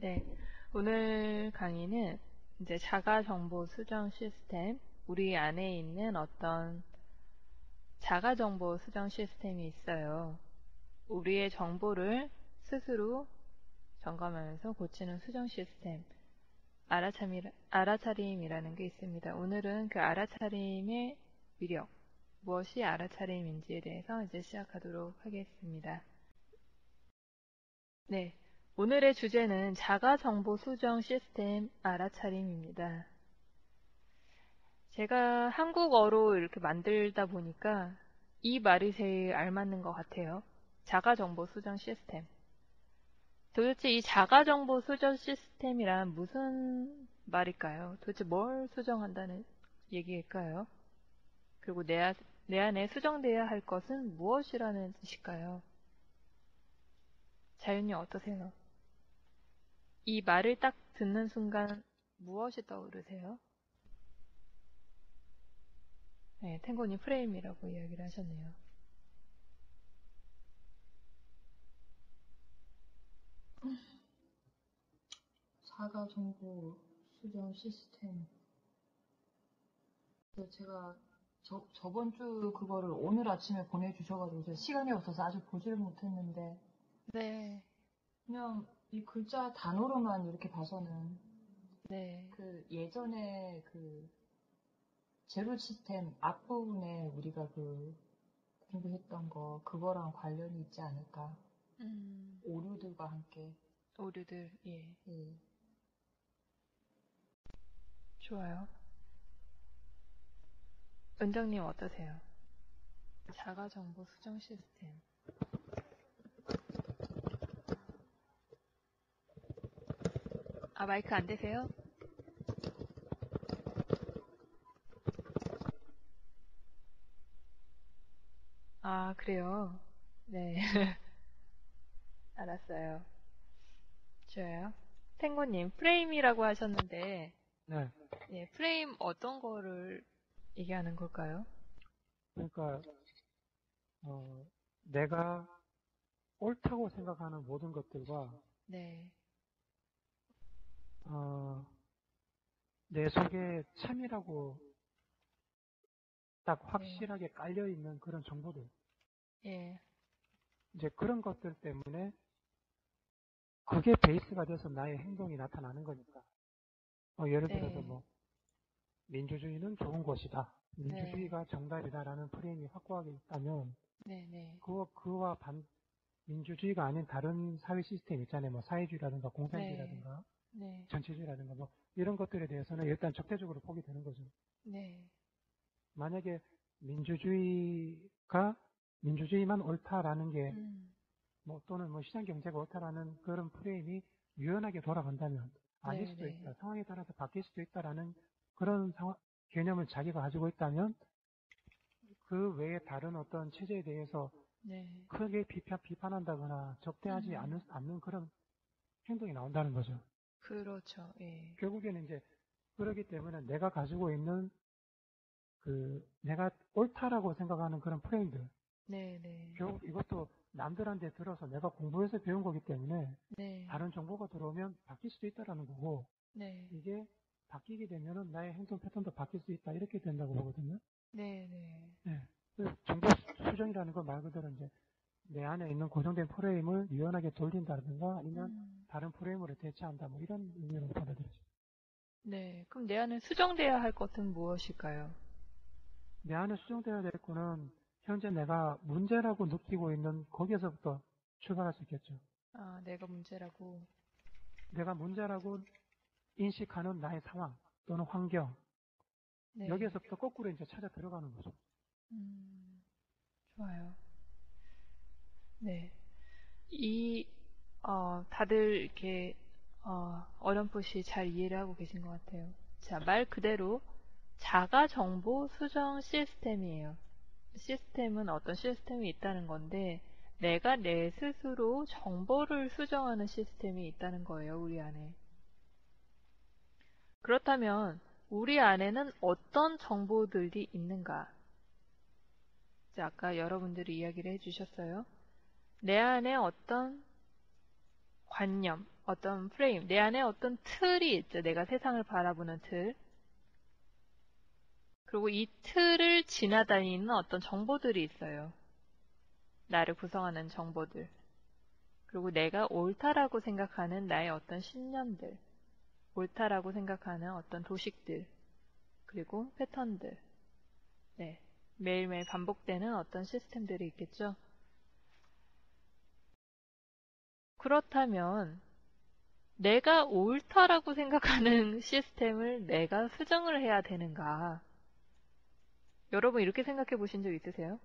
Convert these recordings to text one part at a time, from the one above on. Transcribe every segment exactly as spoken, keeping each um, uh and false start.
네, 오늘 강의는 이제 자가 정보 수정 시스템, 우리 안에 있는 어떤 자가 정보 수정 시스템이 있어요. 우리의 정보를 스스로 점검하면서 고치는 수정 시스템, 알아차림, 알아차림이라는 게 있습니다. 오늘은 그 알아차림의 위력, 무엇이 알아차림인지에 대해서 이제 시작하도록 하겠습니다. 네, 오늘의 주제는 자가 정보 수정 시스템 알아차림입니다. 제가 한국어로 이렇게 만들다 보니까 이 말이 제일 알맞는 것 같아요. 자가 정보 수정 시스템. 도대체 이 자가 정보 수정 시스템이란 무슨 말일까요? 도대체 뭘 수정한다는 얘기일까요? 그리고 내, 아, 내 안에 수정돼야 할 것은 무엇이라는 뜻일까요? 자윤이 어떠세요? 이 말을 딱 듣는 순간 무엇이 떠오르세요? 네, 탱고님 프레임이라고 이야기를 하셨네요. 자가 정보 수정 시스템. 그래서 제가 저, 저번 주 그거를 오늘 아침에 보내주셔가지고 제가 시간이 없어서 아직 보지를 못했는데 네, 그냥 이 글자 단어로만 이렇게 봐서는 네, 그 예전에 그 제로 시스템 앞부분에 우리가 그 공부했던 거 그거랑 관련이 있지 않을까. 음, 오류들과 함께. 오류들, 예, 예. 좋아요. 은정님 어떠세요? 자가정보 수정 시스템. 아, 마이크 안 되세요? 아, 그래요? 네, 알았어요. 좋아요. 탱고님, 프레임이라고 하셨는데, 네. 예, 프레임 어떤 거를 얘기하는 걸까요? 그러니까, 어, 내가 옳다고 생각하는 모든 것들과, 네, 어, 내 속에 참이라고 딱 네, 확실하게 깔려있는 그런 정보들. 예, 이제 그런 것들 때문에 그게 베이스가 돼서 나의 행동이 나타나는 거니까. 어, 예를 들어서 네, 뭐, 민주주의는 좋은 것이다. 네, 민주주의가 정답이다라는 프레임이 확고하게 있다면, 네, 네, 그와, 그와 반, 민주주의가 아닌 다른 사회 시스템 있잖아요. 뭐, 사회주의라든가 네, 공산주의라든가. 네, 전체주의라든가 뭐 이런 것들에 대해서는 일단 적대적으로 보게 되는 거죠. 네, 만약에 민주주의가 민주주의만 옳다라는 게 음, 뭐 또는 뭐 시장 경제가 옳다라는 그런 프레임이 유연하게 돌아간다면 아닐 네, 수도 네, 있다. 상황에 따라서 바뀔 수도 있다라는 그런 상황, 개념을 자기가 가지고 있다면 그 외에 다른 어떤 체제에 대해서 네, 크게 비판, 비판한다거나 적대하지 않는, 음, 않는 그런 행동이 나온다는 거죠. 그렇죠, 예, 결국에는 이제 그러기 때문에 내가 가지고 있는 그 내가 옳다라고 생각하는 그런 프레임들 네, 네, 결국 이것도 남들한테 들어서 내가 공부해서 배운 거기 때문에 네, 다른 정보가 들어오면 바뀔 수도 있다라는 거고 네, 이게 바뀌게 되면은 나의 행동 패턴도 바뀔 수 있다 이렇게 된다고 보거든요. 네, 네, 네. 그래서 정보 수정이라는 건 말 그대로 이제 내 안에 있는 고정된 프레임을 유연하게 돌린다든가 아니면 음, 다른 프레임으로 대체한다 뭐 이런 의미로 받아들여져요. 네. 그럼 내 안에 수정돼야 할 것은 무엇일까요? 내 안에 수정되어야 될 거는 현재 내가 문제라고 느끼고 있는 거기에서부터 출발할 수 있겠죠. 아, 내가 문제라고. 내가 문제라고 인식하는 나의 상황 또는 환경 네, 여기에서부터 거꾸로 이제 찾아 들어가는 거죠. 음, 좋아요. 네. 이, 어, 다들 이렇게, 어, 어렴풋이 잘 이해를 하고 계신 것 같아요. 자, 말 그대로 자가 정보 수정 시스템이에요. 시스템은 어떤 시스템이 있다는 건데, 내가 내 스스로 정보를 수정하는 시스템이 있다는 거예요, 우리 안에. 그렇다면, 우리 안에는 어떤 정보들이 있는가? 자, 아까 여러분들이 이야기를 해주셨어요. 내 안에 어떤 관념, 어떤 프레임, 내 안에 어떤 틀이 있죠. 내가 세상을 바라보는 틀. 그리고 이 틀을 지나다니는 어떤 정보들이 있어요. 나를 구성하는 정보들. 그리고 내가 옳다라고 생각하는 나의 어떤 신념들. 옳다라고 생각하는 어떤 도식들. 그리고 패턴들. 네. 매일매일 반복되는 어떤 시스템들이 있겠죠. 그렇다면 내가 옳다라고 생각하는 시스템을 내가 수정을 해야 되는가? 여러분 이렇게 생각해 보신 적 있으세요?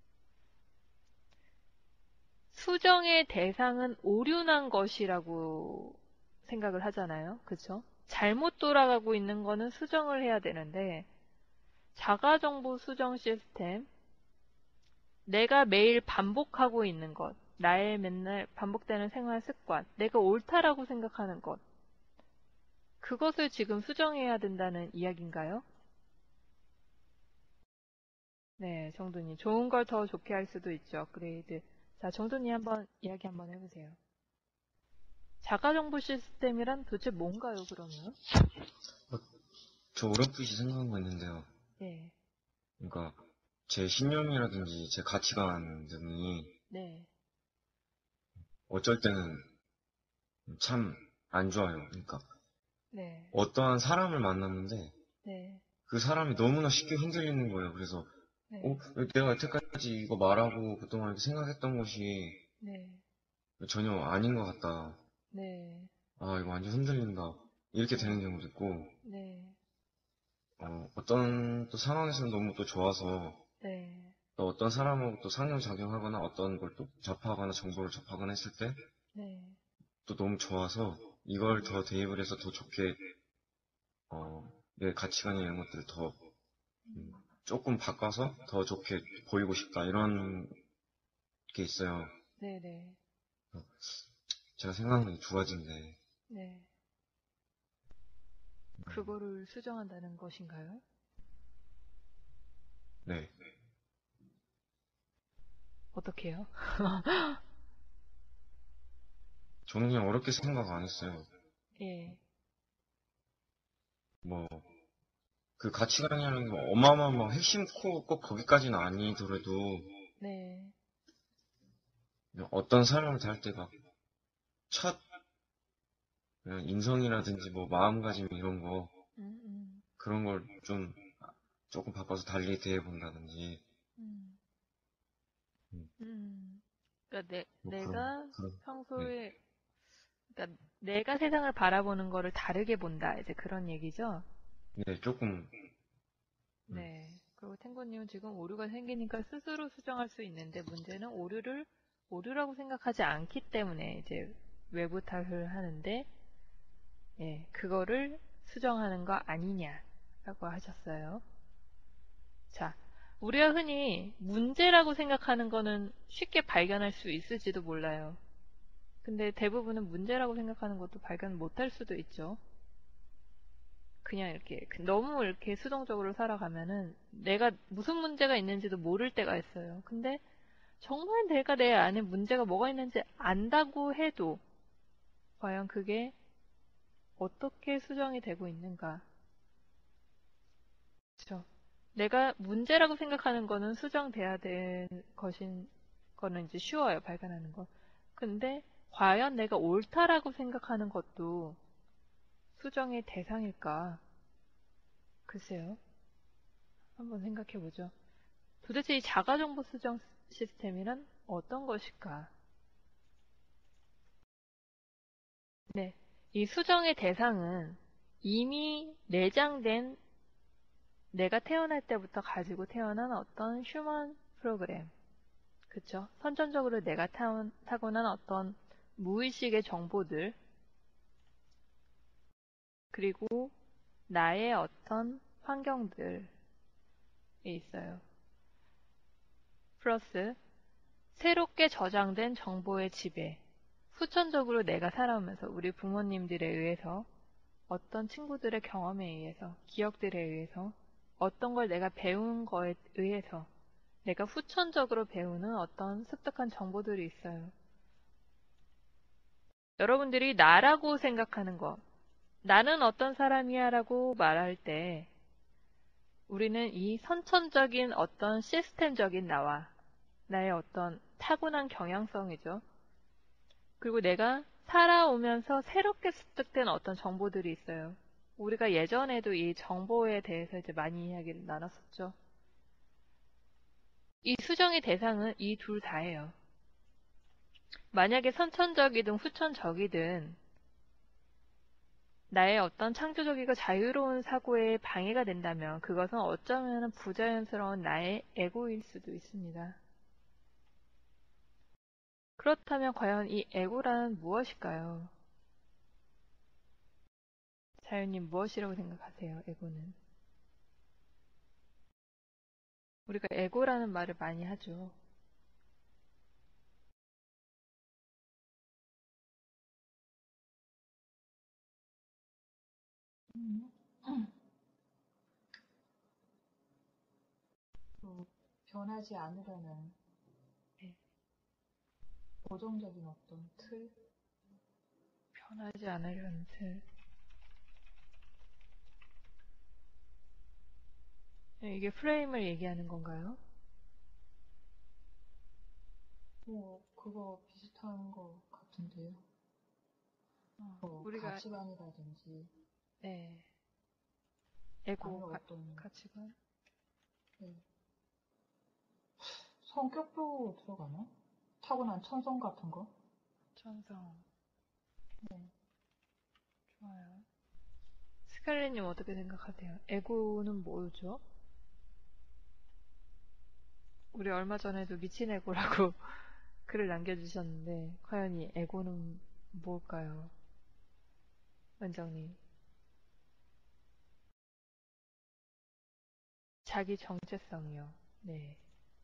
수정의 대상은 오류난 것이라고 생각을 하잖아요. 그쵸? 잘못 돌아가고 있는 거는 수정을 해야 되는데 자가정보 수정 시스템, 내가 매일 반복하고 있는 것, 나의 맨날 반복되는 생활 습관, 내가 옳다라고 생각하는 것, 그것을 지금 수정해야 된다는 이야기인가요? 네, 정돈이. 좋은 걸 더 좋게 할 수도 있죠. 업그레이드. 자, 정돈이 한번 이야기 한번 해보세요. 자가정보 시스템이란 도대체 뭔가요, 그러면? 어, 저 어렴풋이 생각한 거 있는데요. 네, 그러니까 제 신념이라든지 제 가치관 등이 네, 어쩔 때는 참 안 좋아요. 그러니까 네, 어떠한 사람을 만났는데 네, 그 사람이 너무나 쉽게 흔들리는 거예요. 그래서 어, 네, 왜 내가 여태까지 이거 말하고 그동안 이렇게 생각했던 것이 네, 전혀 아닌 것 같다. 네, 아, 이거 완전 흔들린다. 이렇게 네, 되는 경우도 있고, 네, 어, 어떤 또 상황에서는 너무 또 좋아서 네, 또 어떤 사람하고 또 상호작용하거나 어떤 걸 또 접하거나 정보를 접하거나 했을 때 네, 또 너무 좋아서 이걸 더 대입을 해서 더 좋게 어, 내 가치관이나 이런 것들을 더 음, 조금 바꿔서 더 좋게 보이고 싶다 이런 게 있어요. 네, 네, 제가 생각하는 게 두 가지인데 네. 음, 그거를 수정한다는 것인가요? 네. 어떻게요? 저는 그냥 어렵게 생각 안 했어요. 예, 뭐 그 가치관이라는 게 뭐 어마어마한 뭐 핵심 코어 꼭 거기까지는 아니더라도 네, 어떤 사람을 대할 때 막 첫 인성이라든지 뭐 마음가짐 이런 거 음, 음, 그런 걸 좀 조금 바꿔서 달리 대해 본다든지 음, 음, 음. 그러니까 내, 뭐 그런 내가 그런 네, 평소에 그러니까 내가 세상을 바라보는 거를 다르게 본다. 이제 그런 얘기죠. 네 조금 음, 네. 그리고 탱고님은 지금 오류가 생기니까 스스로 수정할 수 있는데 문제는 오류를 오류라고 생각하지 않기 때문에 이제 외부 탓을 하는데 예, 그거를 수정하는 거 아니냐라고 하셨어요. 자, 우리가 흔히 문제라고 생각하는 거는 쉽게 발견할 수 있을지도 몰라요. 근데 대부분은 문제라고 생각하는 것도 발견 못할 수도 있죠. 그냥 이렇게 그 너무 이렇게 수동적으로 살아가면은 내가 무슨 문제가 있는지도 모를 때가 있어요. 근데 정말 내가 내 안에 문제가 뭐가 있는지 안다고 해도 과연 그게 어떻게 수정이 되고 있는가? 그렇죠? 내가 문제라고 생각하는 거는 수정돼야 될 것인 거는 이제 쉬워요, 발견하는 거. 근데 과연 내가 옳다라고 생각하는 것도 수정의 대상일까? 글쎄요. 한번 생각해 보죠. 도대체 이 자가정보 수정 시스템이란 어떤 것일까? 네. 이 수정의 대상은 이미 내장된 내가 태어날 때부터 가지고 태어난 어떤 휴먼 프로그램. 그쵸? 선천적으로 내가 타온, 타고난 어떤 무의식의 정보들, 그리고 나의 어떤 환경들에 있어요. 플러스 새롭게 저장된 정보의 지배, 후천적으로 내가 살아오면서 우리 부모님들에 의해서 어떤 친구들의 경험에 의해서, 기억들에 의해서, 어떤 걸 내가 배운 거에 의해서 내가 후천적으로 배우는 어떤 습득한 정보들이 있어요. 여러분들이 나라고 생각하는 것, 나는 어떤 사람이야 라고 말할 때 우리는 이 선천적인 어떤 시스템적인 나와 나의 어떤 타고난 경향성이죠. 그리고 내가 살아오면서 새롭게 습득된 어떤 정보들이 있어요. 우리가 예전에도 이 정보에 대해서 이제 많이 이야기를 나눴었죠. 이 수정의 대상은 이 둘 다예요. 만약에 선천적이든 후천적이든 나의 어떤 창조적이고 자유로운 사고에 방해가 된다면 그것은 어쩌면 부자연스러운 나의 에고일 수도 있습니다. 그렇다면 과연 이 에고란 무엇일까요? 자유님 무엇이라고 생각하세요? 에고는? 우리가 에고라는 말을 많이 하죠. 음. 그 변하지 않으려는 네. 고정적인 어떤 틀? 변하지 않으려는 틀. 네, 이게 프레임을 얘기하는 건가요? 뭐 그거 비슷한 거 같은데요. 어, 뭐 우리가 가치관이라든지 네. 에고 아니면 가, 어떤 가치관? 네. 성격도 들어가나? 타고난 천성 같은 거? 천성. 네. 좋아요. 스칼렛님 어떻게 생각하세요? 에고는 뭐죠? 우리 얼마 전에도 미친 에고라고 글을 남겨주셨는데 과연 이 에고는 뭘까요? 원장님. 자기 정체성이요. 네.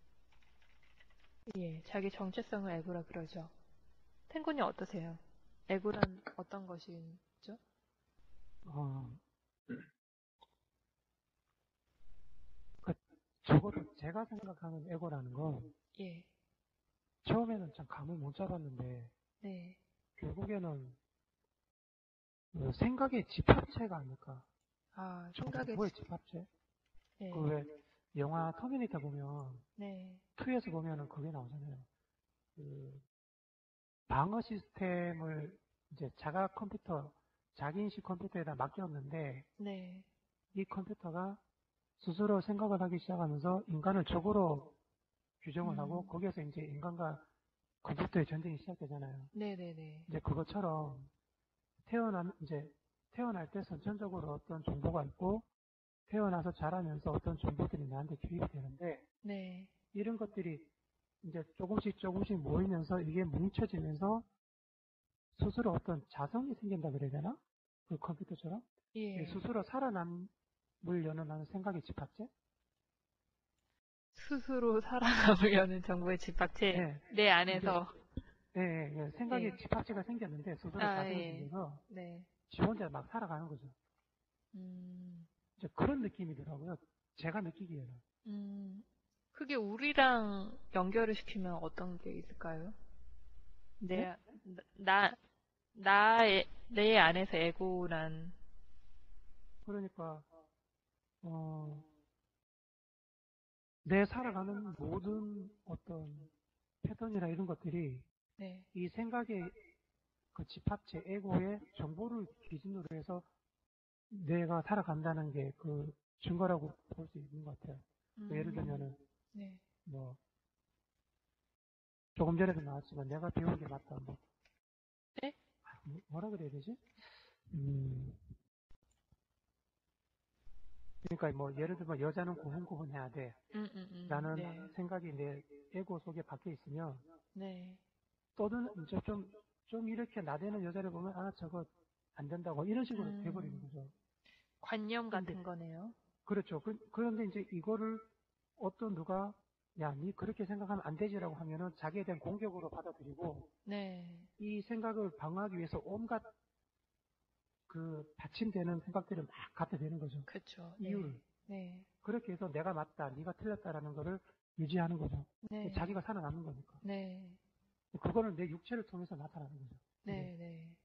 예, 자기 정체성을 에고라 그러죠. 탱고님 어떠세요? 에고란 어떤 것이죠? 어, 그, 적어도 제가 생각하는 에고라는 건 예, 처음에는 참 감을 못 잡았는데 네. 결국에는 그 생각의 집합체가 아닐까. 아, 생각의, 정보의 집합체? 네, 그 왜 영화 터미네이터 보면 네, 이에서 보면은 그게 나오잖아요. 그 방어 시스템을 이제 자가 컴퓨터, 자기인식 컴퓨터에다 맡겼는데 네, 이 컴퓨터가 스스로 생각을 하기 시작하면서 인간을 적으로 규정을 하고 음, 거기에서 이제 인간과 컴퓨터의 전쟁이 시작되잖아요. 네, 네, 네, 이제 그것처럼 태어난 이제 태어날 때 선천적으로 어떤 정보가 있고 태어나서 자라면서 어떤 정보들이 나한테 주입이 되는데 네, 이런 것들이 이제 조금씩 조금씩 모이면서 이게 뭉쳐지면서 스스로 어떤 자성이 생긴다 그래야 되나? 그 컴퓨터처럼? 이 예. 스스로 살아남으려는 하는 생각의 집합체? 스스로 살아남으려는 정보의 집합체, 예. 내 이게, 안에서, 예, 예, 예. 생각의 예, 집합체가 생겼는데 스스로 아, 자성이 예, 생겨서 네, 지 혼자 막 살아가는 거죠. 음, 이제 그런 느낌이더라고요. 제가 느끼기에는. 음, 그게 우리랑 연결을 시키면 어떤 게 있을까요? 네? 내, 나, 나의, 내 안에서 에고란, 그러니까, 어, 내 살아가는 모든 어떤 패턴이나 이런 것들이 네, 이 생각의 그 집합체 에고의 정보를 기준으로 해서 내가 살아간다는 게 그 증거라고 볼 수 있는 것 같아요. 그 예를 음, 들면은 네, 뭐 조금 전에도 나왔지만 내가 배운 게 맞다. 뭐 네? 아, 뭐- 뭐라 그래야 되지? 음, 그러니까 뭐 예를 들면 여자는 고분고분해야 돼. 음, 음, 음, 라는 네, 생각이 내 에고 속에 박혀 있으면 네, 또는 이제 좀, 좀 이렇게 나대는 여자를 보면 아 저거 안 된다고 이런 식으로 돼버리는 음, 거죠. 관념 그런데 같은 거네요. 그렇죠. 그, 그런데 이제 이거를 어떤 누가 야, 니 그렇게 생각하면 안 되지라고 하면은 자기에 대한 공격으로 받아들이고 네, 이 생각을 방어하기 위해서 온갖 그 받침되는 생각들을 막 갖다 대는 거죠. 그쵸, 네, 이유를. 네, 그렇게 해서 내가 맞다, 네가 틀렸다라는 거를 유지하는 거죠. 네, 자기가 살아남는 거니까. 네, 그거는 내 육체를 통해서 나타나는 거죠. 그게. 네, 네.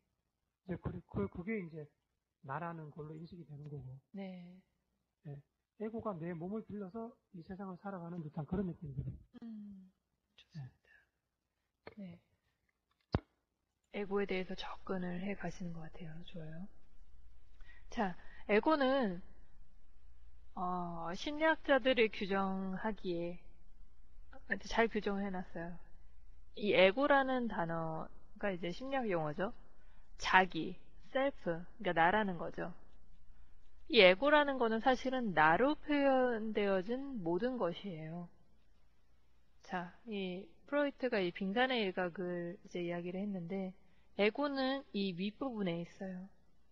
그, 그게 이제 나라는 걸로 인식이 되는 거고. 네. 예. 에고가 내 몸을 빌려서 이 세상을 살아가는 듯한 그런 느낌이거든요. 음, 예. 좋습니다. 네. 에고에 대해서 접근을 해 가시는 것 같아요. 좋아요. 자, 에고는 어, 심리학자들이 규정하기에 잘 규정을 해놨어요. 이 에고라는 단어가 이제 심리학 용어죠. 자기, 셀프, 그러니까 나라는 거죠. 이 에고라는 거는 사실은 나로 표현되어진 모든 것이에요. 자, 이 프로이트가 이 빙산의 일각을 이제 이야기를 했는데, 에고는 이 윗부분에 있어요.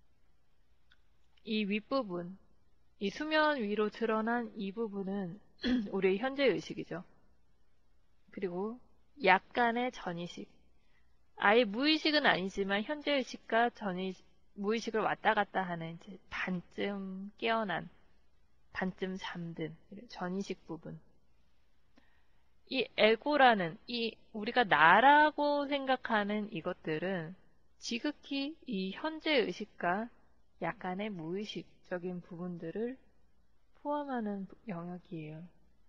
이 윗부분, 이 수면 위로 드러난 이 부분은 우리의 현재 의식이죠. 그리고 약간의 전의식. 아예 무의식은 아니지만 현재 의식과 전의식, 무의식을 왔다 갔다 하는 이제 반쯤 깨어난, 반쯤 잠든 전의식 부분. 이 에고라는 이 우리가 나라고 생각하는 이것들은 지극히 이 현재 의식과 약간의 무의식적인 부분들을 포함하는 영역이에요.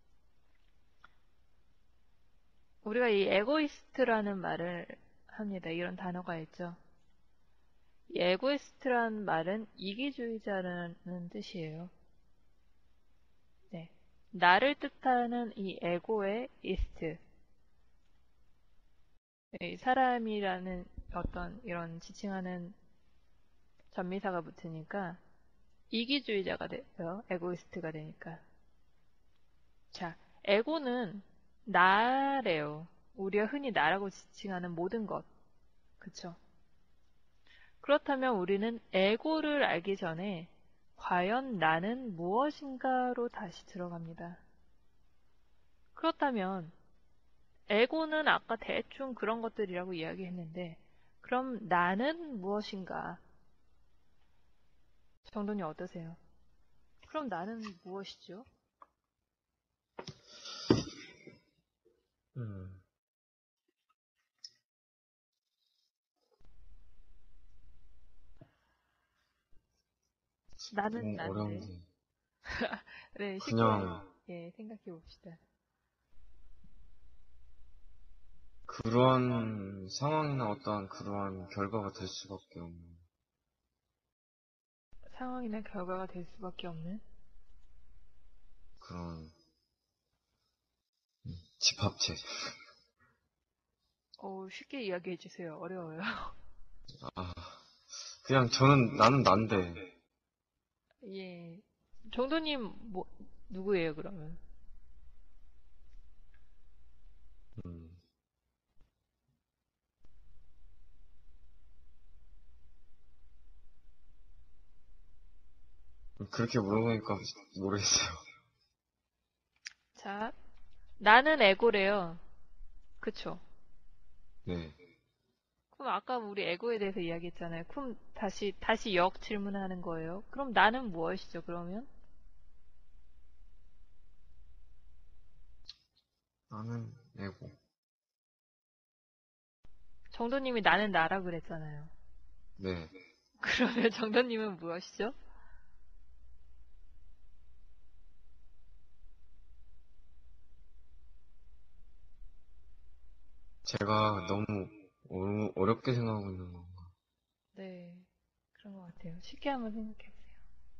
우리가 이 에고이스트라는 말을 합니다. 이런 단어가 있죠. 이 에고이스트라는 말은 이기주의자라는 뜻이에요. 네. 나를 뜻하는 이 에고의 이스트. 이 사람이라는 어떤 이런 지칭하는 전미사가 붙으니까 이기주의자가 돼요. 에고이스트가 되니까. 자, 에고는 나래요. 우리가 흔히 나라고 지칭하는 모든 것. 그쵸? 그렇다면 우리는 에고를 알기 전에 과연 나는 무엇인가로 다시 들어갑니다. 그렇다면 에고는 아까 대충 그런 것들이라고 이야기했는데 그럼 나는 무엇인가? 정돈이 어떠세요? 그럼 나는 무엇이죠? 음, 나는 좀 난데. 어려운데. 네, 쉽게 그냥 예, 생각해 봅시다. 그러한 상황이나 어떠한 그러한 결과가 될 수밖에 없는 상황이나 결과가 될 수밖에 없는 그런 집합체. 어, 쉽게 이야기해 주세요. 어려워요. 아, 그냥 저는 나는 난데 예. 정도님 뭐 누구예요, 그러면? 음, 그렇게 물어보니까 모르겠어요. 자, 나는 에고래요. 그쵸? 네, 그럼 아까 우리 에고에 대해서 이야기했잖아요. 그럼 다시 다시 역 질문하는 거예요. 그럼 나는 무엇이죠, 그러면? 나는 에고. 정도님이 나는 나라고 그랬잖아요. 네, 그러면 정도님은 무엇이죠? 제가 너무 어려- 어렵게 생각하고 있는 건가? 네, 그런 것 같아요. 쉽게 한번 생각해 보세요.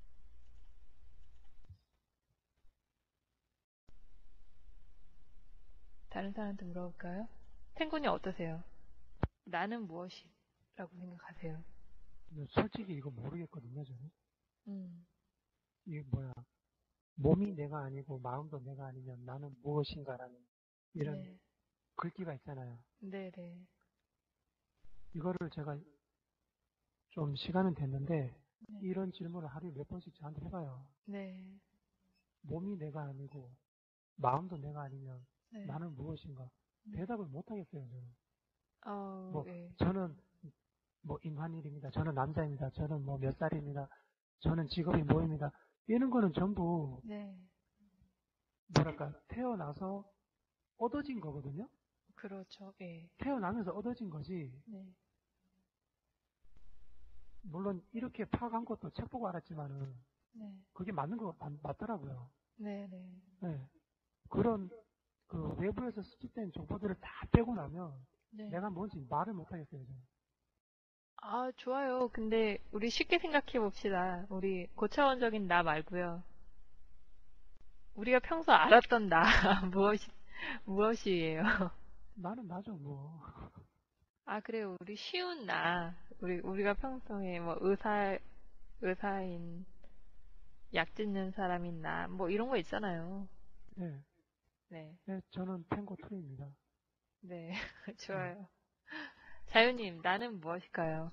다른 사람한테 물어볼까요? 탱군이 어떠세요? 나는 무엇이라고 생각하세요? 솔직히 이거 모르겠거든요, 저는. 음, 이게 뭐야. 몸이 내가 아니고 마음도 내가 아니면 나는 무엇인가라는 이런 네, 글귀가 있잖아요. 네, 네, 이거를 제가 좀 시간은 됐는데 네, 이런 질문을 하루에 몇 번씩 저한테 해봐요. 네, 몸이 내가 아니고 마음도 내가 아니면 네. 나는 무엇인가? 음. 대답을 못 하겠어요, 저는. 어, 뭐 예, 저는 뭐 임한일입니다. 저는 남자입니다. 저는 뭐 몇 살입니다. 저는 직업이 뭐입니다. 이런 거는 전부 네, 뭐랄까 태어나서 얻어진 거거든요. 그렇죠, 예, 태어나면서 얻어진 거지. 네, 물론 이렇게 파악한 것도 책 보고 알았지만은 네. 그게 맞는 거 맞, 맞더라고요. 네, 네. 네. 그런 그 외부에서 수집된 정보들을 다 빼고 나면 네. 내가 뭔지 말을 못 하겠어요. 저는. 아, 좋아요. 근데 우리 쉽게 생각해 봅시다. 우리 고차원적인 나 말고요. 우리가 평소 알았던 나 무엇이 무엇이에요? 나는 나죠 뭐. 아, 그래요. 우리 쉬운 나. 우리 우리가 평소에 뭐 의사 의사인 약 짓는 사람인 나. 뭐 이런 거 있잖아요. 네. 네. 네, 저는 탱고 투입니다. 네. 좋아요. 자유님, 나는 무엇일까요?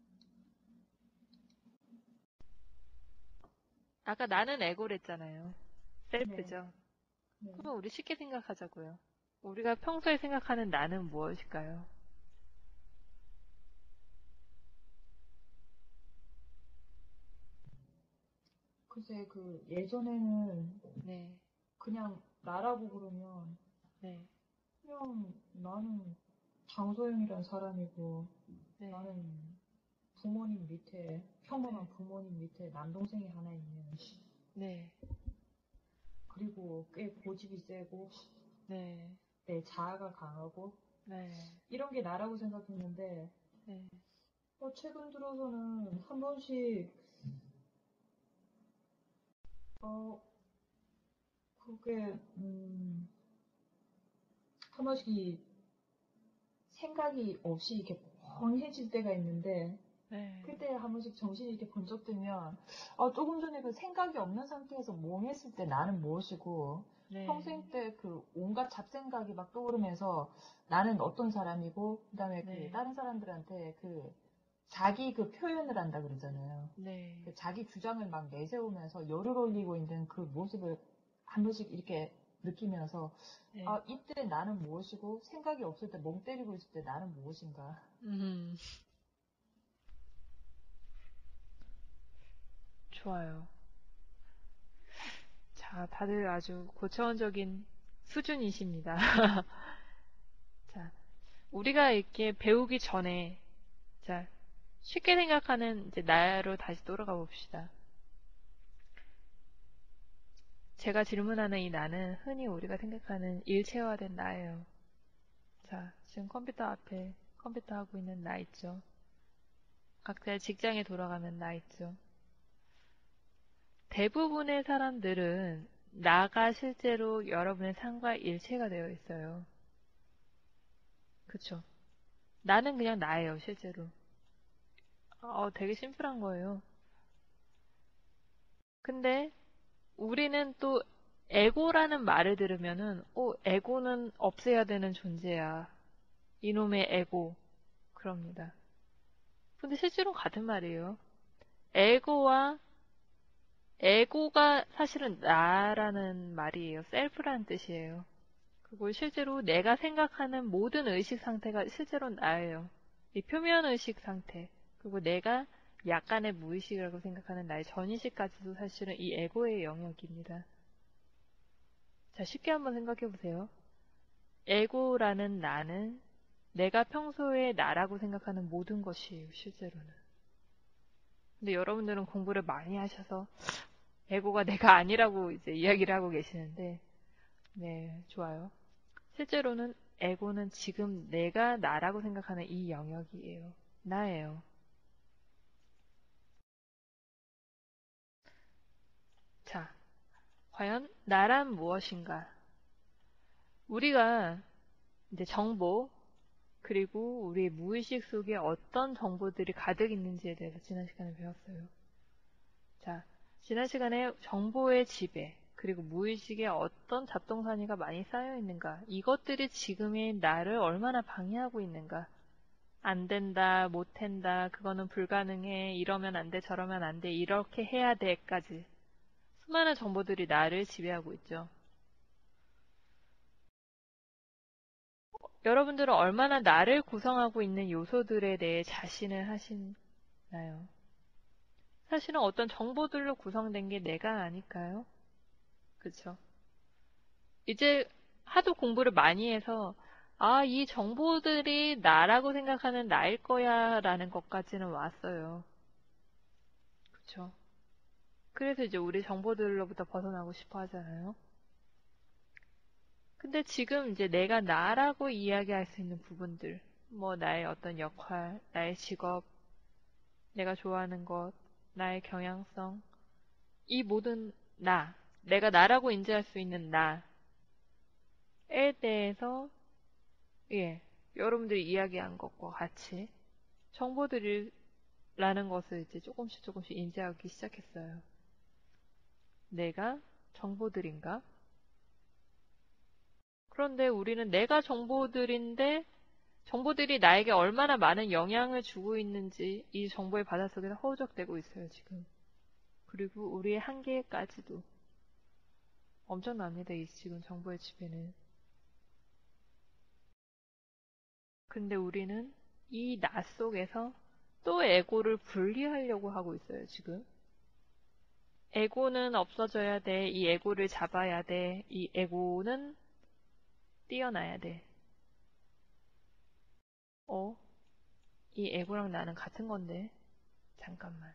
아까 나는 에고랬잖아요. 네. 셀프죠. 네. 그럼 우리 쉽게 생각하자고요. 우리가 평소에 생각하는 나는 무엇일까요? 글쎄, 그, 예전에는 네. 그냥 나라고 그러면, 네. 그냥 나는 장소영이란 사람이고, 네. 나는 부모님 밑에, 평범한 네. 부모님 밑에 남동생이 하나 있는, 네. 그리고 꽤 고집이 세고, 네. 내 자아가 강하고, 네. 이런 게 나라고 생각했는데, 네. 어, 최근 들어서는 한 번씩, 어, 그게, 음, 한 번씩 이 생각이 없이 이렇게 멍해질 때가 있는데, 네. 그때 한 번씩 정신이 이렇게 번쩍 들면, 아, 조금 전에 그 생각이 없는 상태에서 멍했을 때 나는 무엇이고, 네. 평생 때 그 온갖 잡생각이 막 떠오르면서 나는 어떤 사람이고, 그 다음에 그 네. 다른 사람들한테 그 자기 그 표현을 한다 그러잖아요. 네. 그 자기 주장을 막 내세우면서 열을 올리고 있는 그 모습을 한 번씩 이렇게 느끼면서, 네. 아, 이때 나는 무엇이고, 생각이 없을 때 멍 때리고 있을 때 나는 무엇인가. 음. 좋아요. 자, 다들 아주 고차원적인 수준이십니다. 자, 우리가 이렇게 배우기 전에, 자, 쉽게 생각하는 이제 나로 다시 돌아가 봅시다. 제가 질문하는 이 나는 흔히 우리가 생각하는 일체화된 나예요. 자, 지금 컴퓨터 앞에 컴퓨터 하고 있는 나 있죠. 각자의 직장에 돌아가는 나 있죠. 대부분의 사람들은 나가 실제로 여러분의 삶과 일체가 되어 있어요. 그쵸? 나는 그냥 나예요, 실제로. 어, 되게 심플한 거예요. 근데 우리는 또 에고라는 말을 들으면은, 어, 에고는 없애야 되는 존재야. 이놈의 에고. 그럽니다. 근데 실제로 같은 말이에요. 에고와, 에고가 사실은 나라는 말이에요. 셀프라는 뜻이에요. 그리고 실제로 내가 생각하는 모든 의식 상태가 실제로 나예요. 이 표면 의식 상태. 그리고 내가 약간의 무의식이라고 생각하는 나의 전의식까지도 사실은 이 에고의 영역입니다. 자, 쉽게 한번 생각해 보세요. 에고라는 나는 내가 평소에 나라고 생각하는 모든 것이에요, 실제로는. 근데 여러분들은 공부를 많이 하셔서 에고가 내가 아니라고 이제 이야기를 하고 계시는데, 네, 좋아요. 실제로는 에고는 지금 내가 나라고 생각하는 이 영역이에요. 나예요. 자, 과연 나란 무엇인가? 우리가 이제 정보, 그리고 우리 무의식 속에 어떤 정보들이 가득 있는지에 대해서 지난 시간에 배웠어요. 자, 지난 시간에 정보의 지배, 그리고 무의식에 어떤 잡동사니가 많이 쌓여 있는가, 이것들이 지금의 나를 얼마나 방해하고 있는가, 안 된다, 못 한다, 그거는 불가능해, 이러면 안 돼, 저러면 안 돼, 이렇게 해야 돼까지 수많은 정보들이 나를 지배하고 있죠. 여러분들은 얼마나 나를 구성하고 있는 요소들에 대해 자신을 하시나요? 사실은 어떤 정보들로 구성된 게 내가 아닐까요? 그쵸? 이제 하도 공부를 많이 해서 아, 이 정보들이 나라고 생각하는 나일 거야 라는 것까지는 왔어요. 그쵸. 그래서 이제 우리 정보들로부터 벗어나고 싶어 하잖아요. 근데 지금 이제 내가 나라고 이야기할 수 있는 부분들, 뭐 나의 어떤 역할, 나의 직업, 내가 좋아하는 것, 나의 경향성, 이 모든 나, 내가 나라고 인지할 수 있는 나에 대해서, 예, 여러분들이 이야기한 것과 같이 정보들이라는 것을 이제 조금씩 조금씩 인지하기 시작했어요. 내가 정보들인가? 그런데 우리는 내가 정보들인데 정보들이 나에게 얼마나 많은 영향을 주고 있는지 이 정보의 바다 속에서 허우적대고 있어요, 지금. 그리고 우리의 한계까지도. 엄청납니다, 이 지금 정보의 지배는. 근데 우리는 이 나 속에서 또 에고를 분리하려고 하고 있어요, 지금. 에고는 없어져야 돼. 이 에고를 잡아야 돼. 이 에고는 뛰어나야 돼. 어? 이 에고랑 나는 같은 건데. 잠깐만.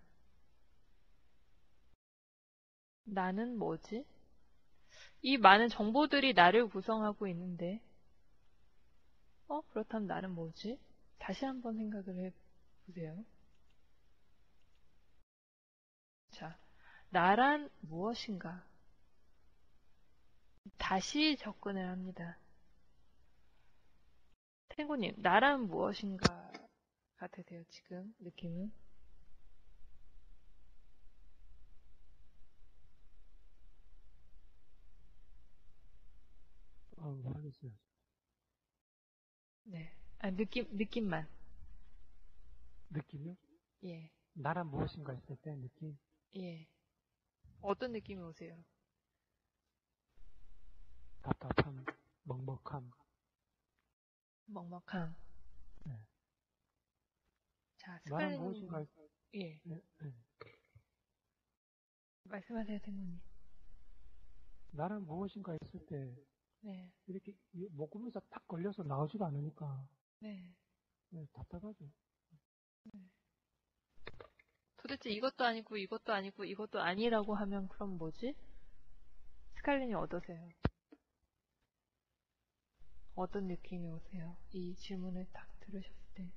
나는 뭐지? 이 많은 정보들이 나를 구성하고 있는데, 어? 그렇다면 나는 뭐지? 다시 한번 생각을 해보세요. 자, 나란 무엇인가? 다시 접근을 합니다. 탱고님, 나란 무엇인가 같으세요, 지금? 느낌은? 아, 모르겠어요. 네. 아, 느낌, 느낌만. 느낌이요? 예, 나란 무엇인가 했을 때 느낌? 예. 어떤 느낌이 오세요? 답답함, 먹먹함. 먹먹함. 네. 자, 나란 스칼리님, 무엇인가 했, 예. 네, 네. 말씀하세요, 탱고님. 나란 무엇인가 했을 때 네, 이렇게 이 목구멍에서 탁 걸려서 나오지가 않으니까 네. 네, 답답하죠. 도대체 이것도 아니고, 이것도 아니고, 이것도 아니라고 하면 그럼 뭐지? 스칼리님 어떠세요? 어떤 느낌이 오세요? 이 질문을 딱 들으셨을 때.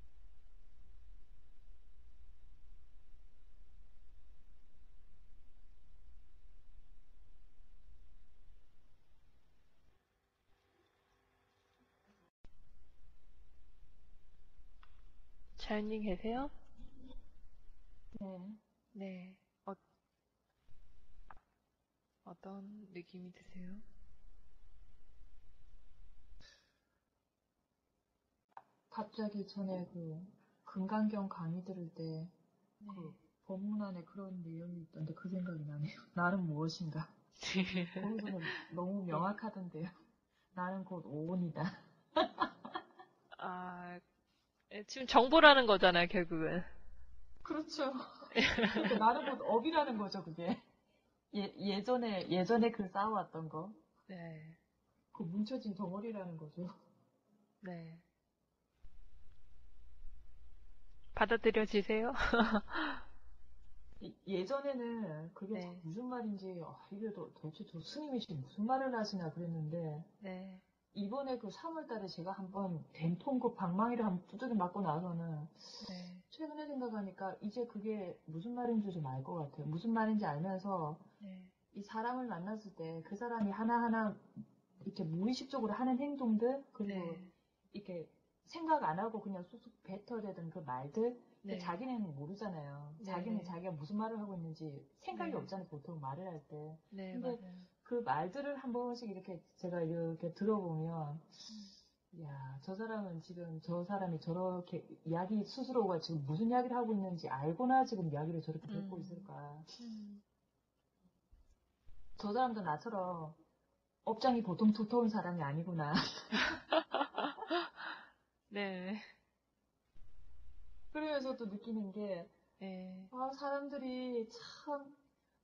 자연님 계세요? 네. 네. 어, 어떤 느낌이 드세요? 갑자기 전에 그 금강경 강의 들을 때 네. 그 본문 안에 그런 내용이 있던데 그 생각이 나네요. 나는 무엇인가. 거기서는 너무 명확하던데요. 나는 곧 오온이다. 아, 예, 지금 정보라는 거잖아요, 결국은. 그렇죠. 그러니까 나는 곧 업이라는 거죠, 그게. 예, 예전에, 예전에 그 쌓아왔던 거. 네, 그 뭉쳐진 덩어리라는 거죠. 네. 받아들여지세요? 이- 예전에는 그게 자- 네, 무슨 말인지, 아, 이게 도, 도대체 저 스님이시 무슨 말을 하시나 그랬는데, 네, 이번에 그 삼월 달에 제가 한번 된통 그 방망이를 한번 두들겨 맞고 나서는, 네, 최근에 생각하니까 이제 그게 무슨 말인지 좀 알 것 같아요. 무슨 말인지 알면서, 네, 이 사람을 만났을 때 그 사람이 하나하나 이렇게 무의식적으로 하는 행동들, 그리고 네, 이렇게 생각 안 하고 그냥 쑥쑥 뱉어대던 그 말들, 그 네, 자기는 모르잖아요. 네, 자기는 네, 자기가 무슨 말을 하고 있는지 생각이 네, 없잖아요. 보통 말을 할 때. 네, 근데 맞아요. 그 말들을 한 번씩 이렇게 제가 이렇게 들어보면, 음, 야, 저 사람은 지금 저 사람이 저렇게 이야기 스스로가 지금 무슨 이야기를 하고 있는지 알고나 지금 이야기를 저렇게 듣고 음, 있을까. 음, 저 사람도 나처럼 업장이 보통 두터운 사람이 아니구나. 네, 그러면서 또 느끼는 게, 네, 아, 사람들이 참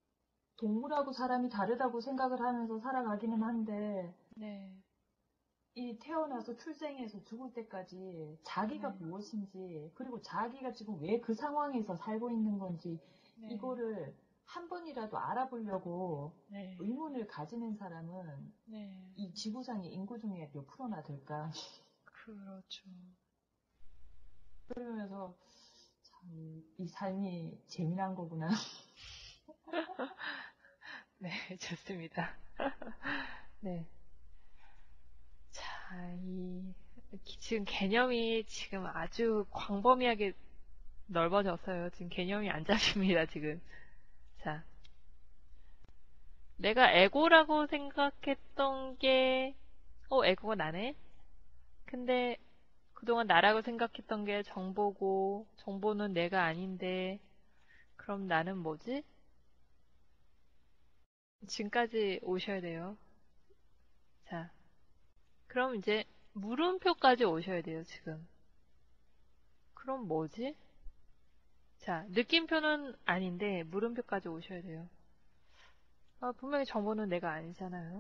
동물하고 사람이 다르다고 생각을 하면서 살아가기는 한데, 네, 이 태어나서 출생해서 죽을 때까지 자기가 네. 무엇인지, 그리고 자기가 지금 왜 그 상황에서 살고 있는 건지, 네. 이거를 한 번이라도 알아보려고 네. 의문을 가지는 사람은 네. 이 지구상의 인구 중에 몇 프로나 될까? 그렇죠. 그러면서 참, 이 삶이 재미난 거구나. 네, 좋습니다. 네. 자, 이, 지금 개념이 지금 아주 광범위하게 넓어졌어요. 지금 개념이 안 잡힙니다, 지금. 자, 내가 에고라고 생각했던 게, 어, 에고가 나네? 근데 그동안 나라고 생각했던 게 정보고, 정보는 내가 아닌데, 그럼 나는 뭐지? 지금까지 오셔야 돼요. 자, 그럼 이제 물음표까지 오셔야 돼요, 지금. 그럼 뭐지? 자, 느낌표는 아닌데 물음표까지 오셔야 돼요. 아, 분명히 정보는 내가 아니잖아요.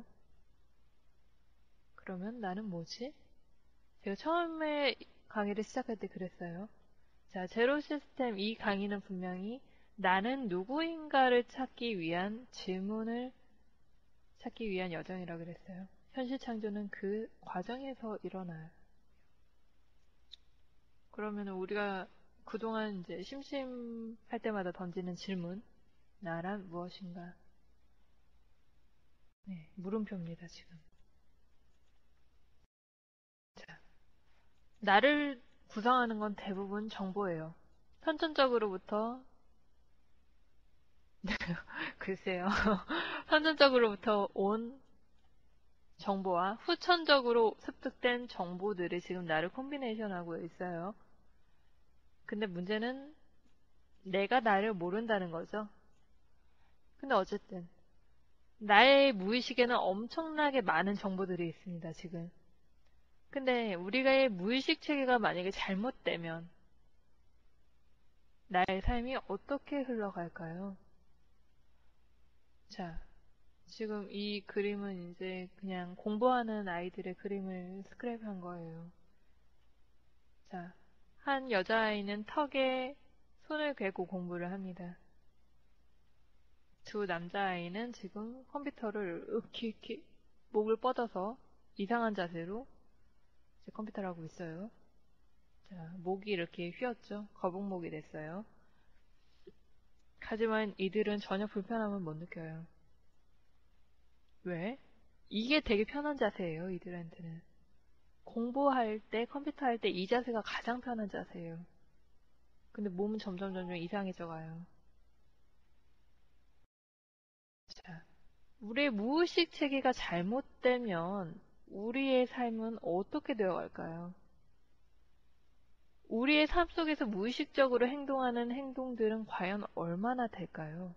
그러면 나는 뭐지? 제가 처음에 강의를 시작할 때 그랬어요. 자, 제로 시스템 이 강의는 분명히 나는 누구인가를 찾기 위한 질문을 찾기 위한 여정이라고 그랬어요. 현실 창조는 그 과정에서 일어나요. 그러면 우리가 그동안 이제 심심할 때마다 던지는 질문, 나란 무엇인가? 네, 물음표입니다, 지금. 자, 나를 구성하는 건 대부분 정보예요. 선천적으로부터, 글쎄요. 선천적으로부터 온 정보와 후천적으로 습득된 정보들이 지금 나를 콤비네이션하고 있어요. 근데 문제는 내가 나를 모른다는 거죠. 근데 어쨌든 나의 무의식에는 엄청나게 많은 정보들이 있습니다, 지금. 근데 우리가 무의식 체계가 만약에 잘못되면 나의 삶이 어떻게 흘러갈까요? 자, 지금 이 그림은 이제 그냥 공부하는 아이들의 그림을 스크랩한 거예요. 자, 한 여자아이는 턱에 손을 괴고 공부를 합니다. 두 남자아이는 지금 컴퓨터를 이렇게, 이렇게 목을 뻗어서 이상한 자세로 이제 컴퓨터를 하고 있어요. 자, 목이 이렇게 휘었죠. 거북목이 됐어요. 하지만 이들은 전혀 불편함을 못 느껴요. 왜? 이게 되게 편한 자세예요, 이들한테는. 공부할 때, 컴퓨터 할 때 이 자세가 가장 편한 자세예요. 근데 몸은 점점 점점 이상해져 가요. 자, 우리의 무의식 체계가 잘못되면 우리의 삶은 어떻게 되어갈까요? 우리의 삶 속에서 무의식적으로 행동하는 행동들은 과연 얼마나 될까요?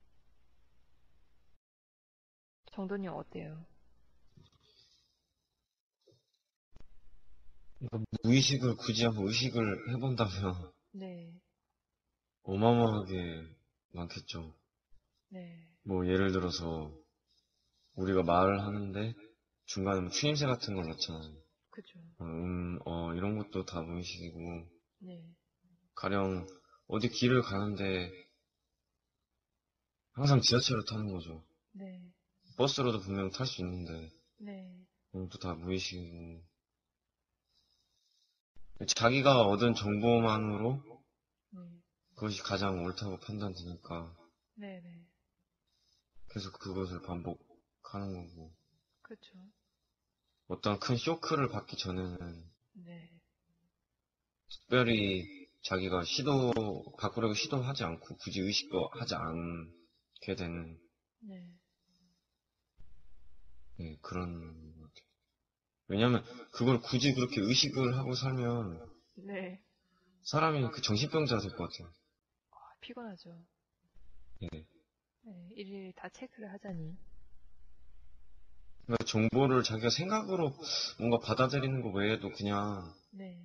정도님 어때요? 그러니까 무의식을 굳이 한번 의식을 해본다면 네, 어마어마하게 많겠죠. 네, 뭐 예를 들어서 우리가 말을 하는데 중간에 뭐 추임새 같은 걸 넣잖아요. 그죠. 어, 음, 어, 이런 것도 다 무의식이고, 네, 가령 어디 길을 가는데 항상 지하철을 타는 거죠. 네, 버스로도 분명 탈 수 있는데, 네, 이것도 다 무의식이고, 자기가 얻은 정보만으로 네, 그것이 가장 옳다고 판단되니까 네, 네, 계속 그것을 반복하는 거고, 그죠. 어떤 큰 쇼크를 받기 전에는 네, 특별히 자기가 시도, 바꾸려고 시도하지 않고 굳이 의식도 하지 않게 되는 네, 네, 그런 것 같아요. 왜냐면 그걸 굳이 그렇게 의식을 하고 살면 네. 사람이 그 정신병자 될 것 같아요. 아, 피곤하죠. 네. 네, 일일이 다 체크를 하자니. 그러니까 정보를 자기가 생각으로 뭔가 받아들이는 것 외에도 그냥 네,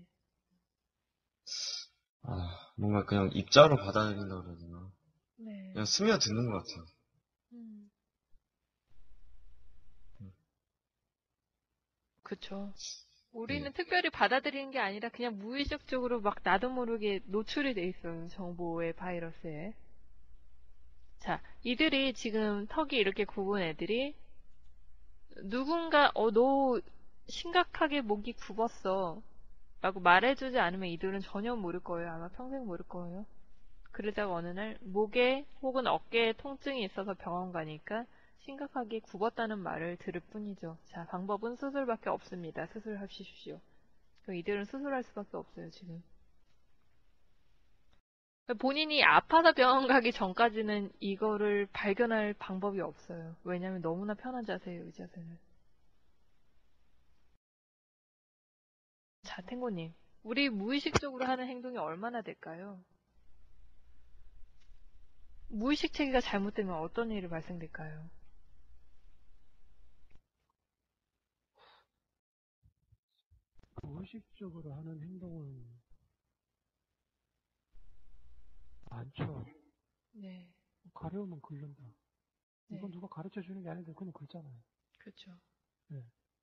아, 뭔가 그냥 입자로 받아들인다 그래야 되나? 네, 그냥 스며드는 것 같아요. 음, 그쵸. 네. 우리는 특별히 받아들이는 게 아니라 그냥 무의식적으로 막 나도 모르게 노출이 돼 있어요. 정보의 바이러스에. 자, 이들이 지금 턱이 이렇게 굽은 애들이 누군가 어, 너 심각하게 목이 굽었어 라고 말해주지 않으면 이들은 전혀 모를 거예요. 아마 평생 모를 거예요. 그러다가 어느 날 목에 혹은 어깨에 통증이 있어서 병원 가니까 심각하게 굽었다는 말을 들을 뿐이죠. 자, 방법은 수술밖에 없습니다. 수술하십시오. 그럼 이들은 수술할 수밖에 없어요, 지금. 본인이 아파서 병원 가기 전까지는 이거를 발견할 방법이 없어요. 왜냐면 너무나 편한 자세예요, 이 자세는. 자, 탱고님. 우리 무의식적으로 하는 행동이 얼마나 될까요? 무의식 체계가 잘못되면 어떤 일이 발생될까요? 무의식적으로 하는 행동은 많죠. 네, 가려우면 긁는다. 이건 네, 누가 가르쳐 주는 게 아닌데 그냥 긁잖아요. 그렇죠. 네.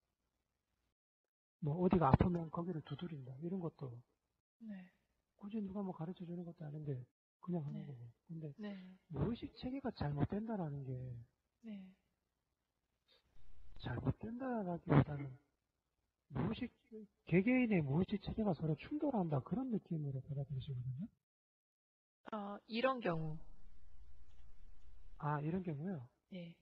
뭐 어디가 아프면 거기를 두드린다. 이런 것도 네, 굳이 누가 뭐 가르쳐 주는 것도 아닌데 그냥 하는 네, 거고. 근데 네, 무의식 체계가 잘못된다라는 게 네. 잘못된다라기보다는 무의식 개개인의 무의식 체계가 서로 충돌한다 그런 느낌으로 받아들이시거든요. 어, 이런 경우. 아 이런 경우요. 네.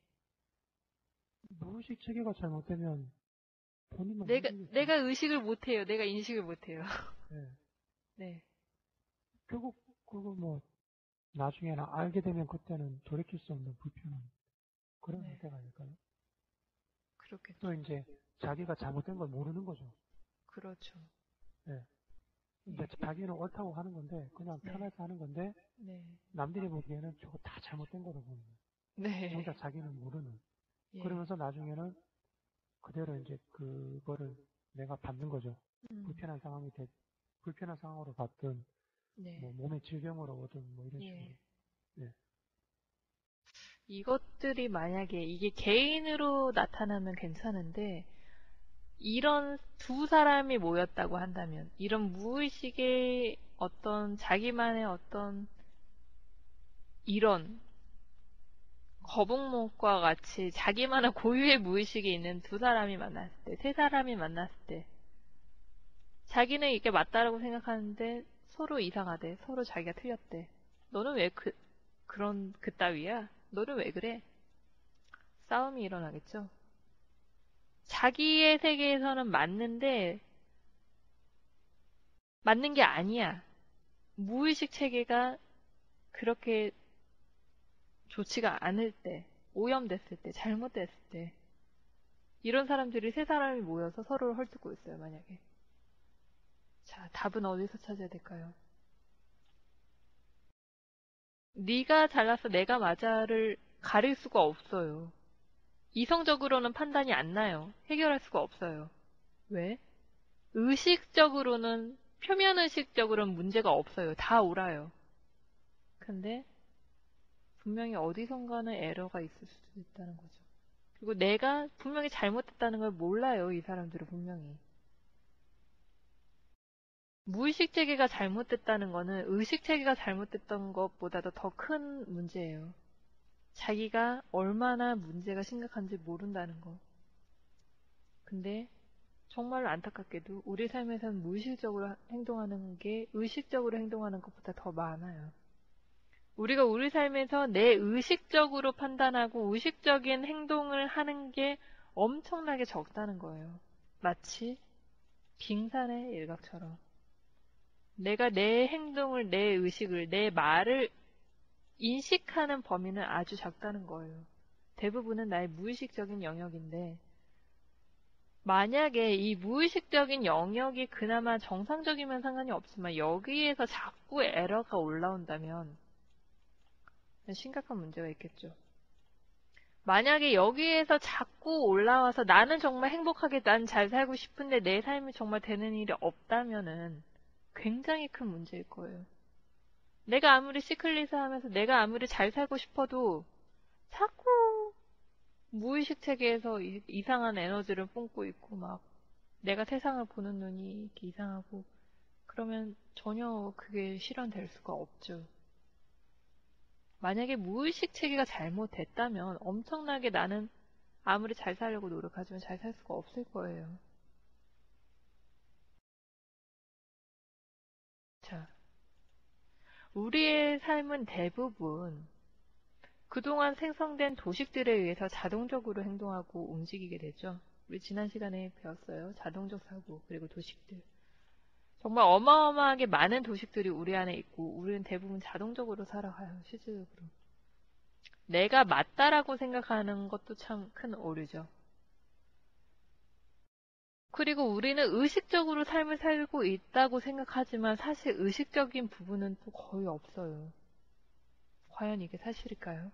무의식 체계가 잘못되면 본인만 내가, 힘들겠죠. 내가 의식을 못해요. 내가 인식을 못해요. 네. 네, 결국 그거 뭐 나중에는 알게 되면 그때는 돌이킬 수 없는 불편한 그런 네, 상태가 아닐까요? 또 그렇겠죠. 이제 자기가 잘못된 걸 모르는 거죠. 그렇죠. 네. 이제 네, 자기는 옳다고 하는 건데 그냥 네, 편해서 하는 건데 네, 남들이 보기에는 저거 다 잘못된 거로 보는 거예요. 네, 정작 자기는 모르는. 예, 그러면서 나중에는 그대로 이제 그거를 내가 받는 거죠. 음, 불편한 상황이 되, 불편한 상황으로 받든 네, 뭐 몸의 질병으로 오든 뭐 이런 식으로. 예. 네. 이것들이 만약에 이게 개인으로 나타나면 괜찮은데, 이런 두 사람이 모였다고 한다면, 이런 무의식의 어떤 자기만의 어떤 이런 거북목과 같이 자기만의 고유의 무의식이 있는 두 사람이 만났을 때, 세 사람이 만났을 때, 자기는 이게 맞다라고 생각하는데 서로 이상하대. 서로 자기가 틀렸대. 너는 왜 그, 그런, 그따위야? 너는 왜 그래? 싸움이 일어나겠죠? 자기의 세계에서는 맞는데, 맞는 게 아니야. 무의식 체계가 그렇게 좋지가 않을 때, 오염됐을 때, 잘못됐을 때, 이런 사람들이 세 사람이 모여서 서로를 헐뜯고 있어요, 만약에. 자, 답은 어디서 찾아야 될까요? 네가 잘났어, 내가 맞아를 가릴 수가 없어요. 이성적으로는 판단이 안 나요. 해결할 수가 없어요. 왜? 의식적으로는, 표면의식적으로는 문제가 없어요. 다 옳아요. 근데 분명히 어디선가는 에러가 있을 수도 있다는 거죠. 그리고 내가 분명히 잘못했다는 걸 몰라요, 이 사람들은 분명히. 무의식 체계가 잘못됐다는 거는 의식 체계가 잘못됐던 것보다도 더 큰 문제예요. 자기가 얼마나 문제가 심각한지 모른다는 거. 근데 정말 안타깝게도 우리 삶에서는 무의식적으로 행동하는 게 의식적으로 행동하는 것보다 더 많아요. 우리가 우리 삶에서 내 의식적으로 판단하고 의식적인 행동을 하는 게 엄청나게 적다는 거예요. 마치 빙산의 일각처럼. 내가 내 행동을, 내 의식을, 내 말을 인식하는 범위는 아주 작다는 거예요. 대부분은 나의 무의식적인 영역인데, 만약에 이 무의식적인 영역이 그나마 정상적이면 상관이 없지만 여기에서 자꾸 에러가 올라온다면 심각한 문제가 있겠죠. 만약에 여기에서 자꾸 올라와서 나는 정말 행복하게 난 잘 살고 싶은데 내 삶이 정말 되는 일이 없다면은 굉장히 큰 문제일 거예요. 내가 아무리 시클릿을 하면서 내가 아무리 잘 살고 싶어도 자꾸 무의식 체계에서 이- 이상한 에너지를 뿜고 있고 막 내가 세상을 보는 눈이 이렇게 이상하고 그러면 전혀 그게 실현될 수가 없죠. 만약에 무의식 체계가 잘못됐다면 엄청나게 나는 아무리 잘 살려고 노력하지만 잘 살 수가 없을 거예요. 자, 우리의 삶은 대부분 그동안 생성된 도식들에 의해서 자동적으로 행동하고 움직이게 되죠. 우리 지난 시간에 배웠어요. 자동적 사고, 그리고 도식들. 정말 어마어마하게 많은 도식들이 우리 안에 있고 우리는 대부분 자동적으로 살아가요. 실질적으로. 내가 맞다라고 생각하는 것도 참 큰 오류죠. 그리고 우리는 의식적으로 삶을 살고 있다고 생각하지만 사실 의식적인 부분은 또 거의 없어요. 과연 이게 사실일까요?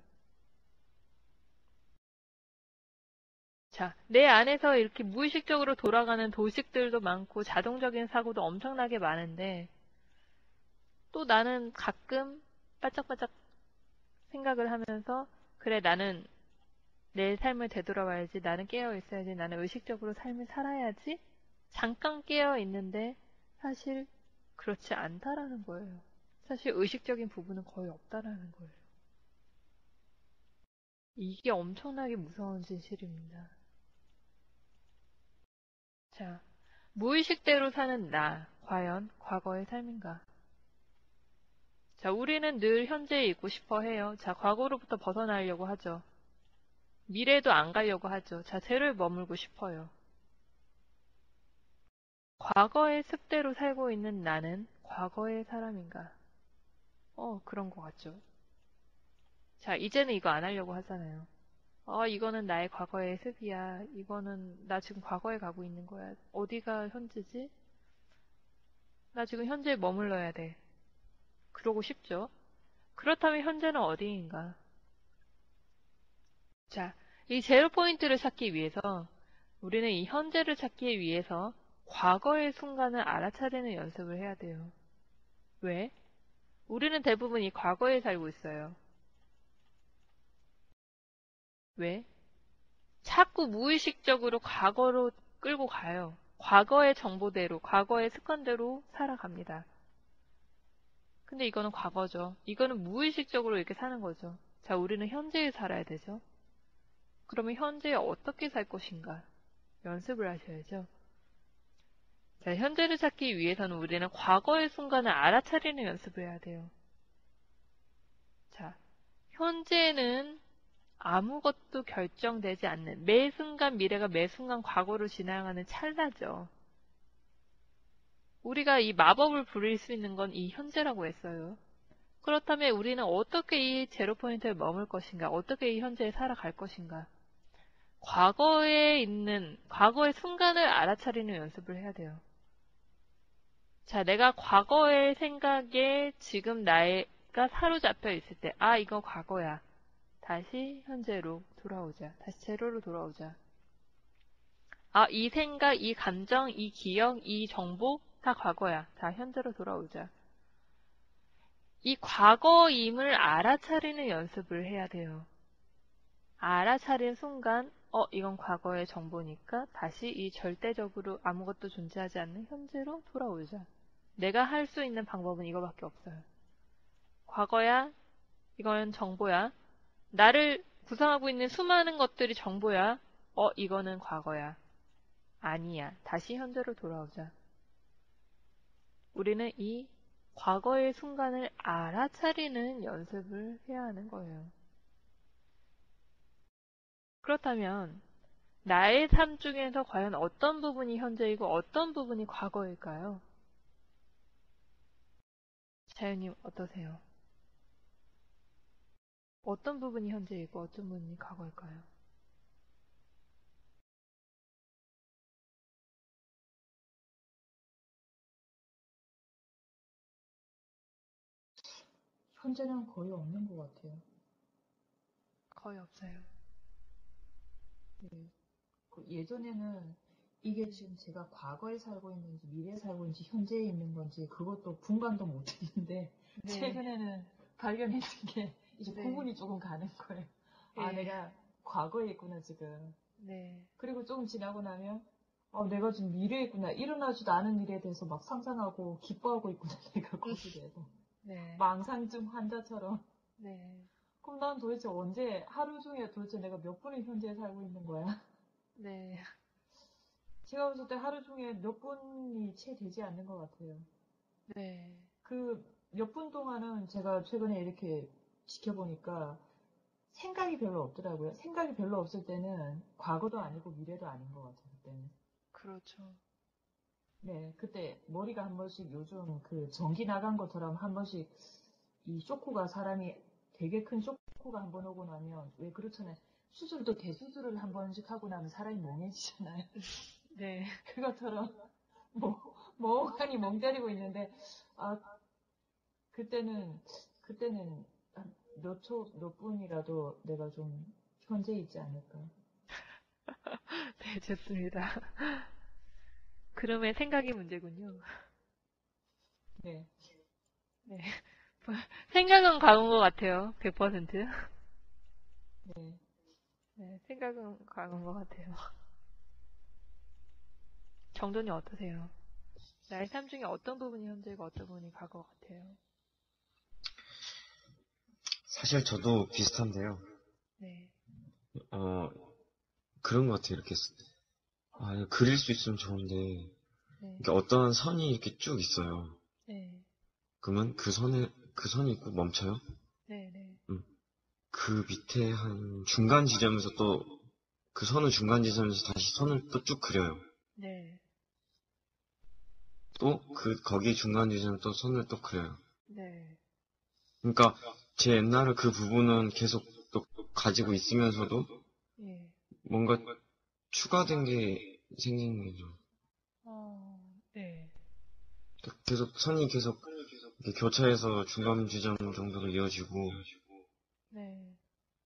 자, 내 안에서 이렇게 무의식적으로 돌아가는 도식들도 많고 자동적인 사고도 엄청나게 많은데 또 나는 가끔 반짝반짝 생각을 하면서 그래 나는 내 삶을 되돌아봐야지, 나는 깨어 있어야지, 나는 의식적으로 삶을 살아야지 잠깐 깨어 있는데 사실 그렇지 않다라는 거예요. 사실 의식적인 부분은 거의 없다라는 거예요. 이게 엄청나게 무서운 진실입니다. 자, 무의식대로 사는 나, 과연 과거의 삶인가? 자, 우리는 늘 현재에 있고 싶어 해요. 자, 과거로부터 벗어나려고 하죠. 미래에도 안 가려고 하죠. 자체를 머물고 싶어요. 과거의 습대로 살고 있는 나는 과거의 사람인가? 어, 그런 것 같죠. 자, 이제는 이거 안 하려고 하잖아요. 어, 이거는 나의 과거의 습이야. 이거는 나 지금 과거에 가고 있는 거야. 어디가 현재지? 나 지금 현재에 머물러야 돼. 그러고 싶죠. 그렇다면 현재는 어디인가? 자, 이 제로 포인트를 찾기 위해서 우리는 이 현재를 찾기 위해서 과거의 순간을 알아차리는 연습을 해야 돼요. 왜? 우리는 대부분 이 과거에 살고 있어요. 왜? 자꾸 무의식적으로 과거로 끌고 가요. 과거의 정보대로, 과거의 습관대로 살아갑니다. 근데 이거는 과거죠. 이거는 무의식적으로 이렇게 사는 거죠. 자, 우리는 현재에 살아야 되죠. 그러면 현재에 어떻게 살 것인가? 연습을 하셔야죠. 자, 현재를 찾기 위해서는 우리는 과거의 순간을 알아차리는 연습을 해야 돼요. 자, 현재는 아무것도 결정되지 않는, 매 순간 미래가 매 순간 과거로 지나가는 찰나죠. 우리가 이 마법을 부릴 수 있는 건 이 현재라고 했어요. 그렇다면 우리는 어떻게 이 제로 포인트에 머물 것인가? 어떻게 이 현재에 살아갈 것인가? 과거에 있는, 과거의 순간을 알아차리는 연습을 해야 돼요. 자, 내가 과거의 생각에 지금 나가 사로잡혀 있을 때, 아, 이거 과거야. 다시 현재로 돌아오자. 다시 제로로 돌아오자. 아, 이 생각, 이 감정, 이 기억, 이 정보 다 과거야. 다 현재로 돌아오자. 이 과거임을 알아차리는 연습을 해야 돼요. 알아차린 순간, 어, 이건 과거의 정보니까 다시 이 절대적으로 아무것도 존재하지 않는 현재로 돌아오자. 내가 할 수 있는 방법은 이거밖에 없어요. 과거야, 이건 정보야. 나를 구성하고 있는 수많은 것들이 정보야. 어, 이거는 과거야. 아니야. 다시 현재로 돌아오자. 우리는 이 과거의 순간을 알아차리는 연습을 해야 하는 거예요. 그렇다면 나의 삶 중에서 과연 어떤 부분이 현재이고 어떤 부분이 과거일까요? 자연님 어떠세요? 어떤 부분이 현재이고 어떤 부분이 과거일까요? 현재는 거의 없는 것 같아요. 거의 없어요. 네. 그 예전에는 이게 지금 제가 과거에 살고 있는지 미래에 살고 있는지 현재에 있는 건지 그것도 분간도 못했는데 네. 최근에는 발견했던 게 이제 네. 구분이 조금 가는 거예요. 아, 네. 내가 과거에 있구나 지금. 네. 그리고 조금 지나고 나면 어, 내가 지금 미래에 있구나. 일어나지도 않은 일에 대해서 막 상상하고 기뻐하고 있구나. 내가 거기에 대해서. 네. 망상증 환자처럼. 네. 그럼 난 도대체 언제, 하루 중에 도대체 내가 몇 분을 현재에 살고 있는 거야? 네. 제가 봤을 때 하루 중에 몇 분이 채 되지 않는 것 같아요. 네. 그 몇 분 동안은 제가 최근에 이렇게 지켜보니까 생각이 별로 없더라고요. 생각이 별로 없을 때는 과거도 아니고 미래도 아닌 것 같아요, 그때는. 그렇죠. 네, 그때 머리가 한 번씩 요즘 그 전기 나간 것처럼 한 번씩 이 쇼크가 사람이 되게 큰 쇼크가 한 번 오고 나면 왜 그렇잖아요. 수술도 대수술을 한 번씩 하고 나면 사람이 멍해지잖아요. 네. 그것처럼 뭐, 멍하니 멍때리고 있는데 아 그때는 그때는 몇 초, 몇 분이라도 내가 좀 현재 있지 않을까. 네, 좋습니다. 그러면 생각이 문제군요. 네, 네. 생각은 강한 것 같아요. 백 퍼센트. 네. 네, 생각은 강한 것 같아요. 정돈이 어떠세요? 나의 삶 중에 어떤 부분이 현재고 어떤 부분이 과거 같아요? 사실 저도 비슷한데요. 네. 어, 그런 것 같아요. 이렇게, 아, 그릴 수 있으면 좋은데, 네. 이렇게 어떤 선이 이렇게 쭉 있어요. 네. 그러면 그 선에, 그 선이 있고 멈춰요? 네. 네. 음. 그 밑에 한 중간 지점에서 또, 그 선의 중간 지점에서 다시 선을 또 쭉 그려요. 네. 또, 그, 거기 중간 지점에 또 선을 또 그려요. 네. 그러니까, 제 옛날에 그 부분은 계속 또 가지고 있으면서도, 예. 뭔가 추가된 게 생기는 거죠. 어, 네. 계속 선이 계속 이렇게 교차해서 중간 지점 정도로 이어지고 네.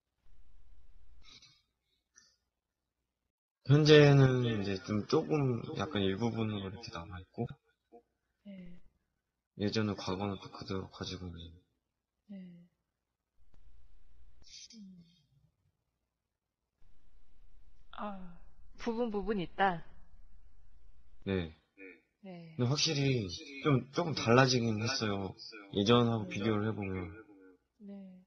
현재는 이제 좀 조금 약간 일부분으로 이렇게 남아있고 네. 예전의 과거는 또 그대로 가지고 있는 네. 음. 아, 부분 부분 있다. 네. 네. 근데 확실히 좀 조금 달라지긴 했어요. 예전하고 비교를 해보면 네.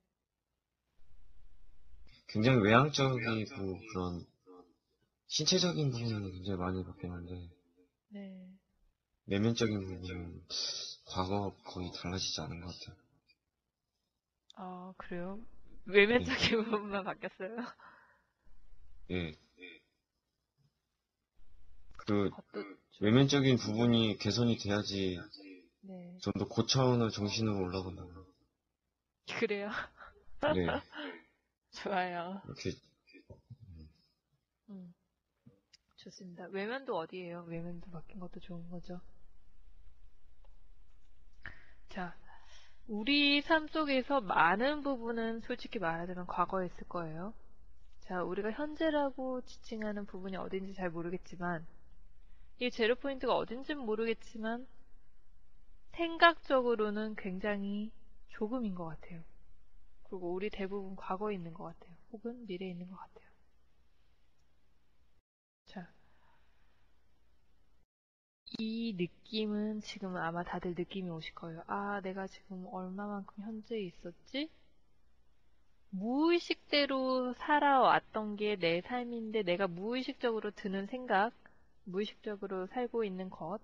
굉장히 외향적이고 그런 신체적인 부분은 굉장히 많이 바뀌었는데 네. 내면적인 부분은 과거와 거의 달라지지 않은 것 같아요. 아, 그래요? 네. 외면적인 부분만 바뀌었어요? 예. 그 어떤, 외면적인 부분이 개선이 돼야지 네. 좀 더 고차원의 정신으로 올라간다고. 그래요? 네. 좋아요. 이렇게, 음, 좋습니다. 외면도 어디예요? 외면도 바뀐 것도 좋은 거죠. 자, 우리 삶 속에서 많은 부분은 솔직히 말하자면 과거에 있을 거예요. 자, 우리가 현재라고 지칭하는 부분이 어딘지 잘 모르겠지만, 이 제로 포인트가 어딘지는 모르겠지만, 생각적으로는 굉장히 조금인 것 같아요. 그리고 우리 대부분 과거에 있는 것 같아요. 혹은 미래에 있는 것 같아요. 자, 이 느낌은 지금 아마 다들 느낌이 오실 거예요. 아, 내가 지금 얼마만큼 현재에 있었지? 무의식대로 살아왔던 게 내 삶인데 내가 무의식적으로 드는 생각, 무의식적으로 살고 있는 것,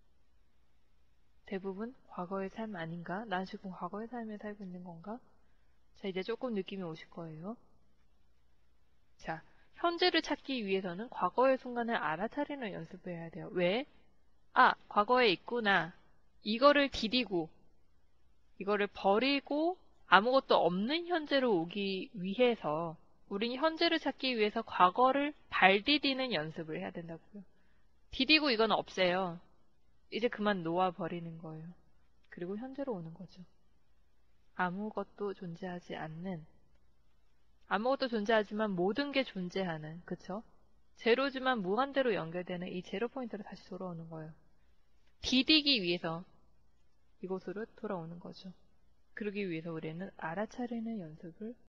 대부분 과거의 삶 아닌가? 난 지금 과거의 삶에 살고 있는 건가? 자, 이제 조금 느낌이 오실 거예요. 자, 현재를 찾기 위해서는 과거의 순간을 알아차리는 연습을 해야 돼요. 왜? 아, 과거에 있구나. 이거를 디디고, 이거를 버리고 아무것도 없는 현재로 오기 위해서 우린 현재를 찾기 위해서 과거를 발디디는 연습을 해야 된다고요. 디디고 이건 없애요. 이제 그만 놓아버리는 거예요. 그리고 현재로 오는 거죠. 아무것도 존재하지 않는, 아무것도 존재하지만 모든 게 존재하는, 그쵸? 제로지만 무한대로 연결되는 이 제로 포인트로 다시 돌아오는 거예요. 디디기 위해서 이곳으로 돌아오는 거죠. 그러기 위해서 우리는 알아차리는 연습을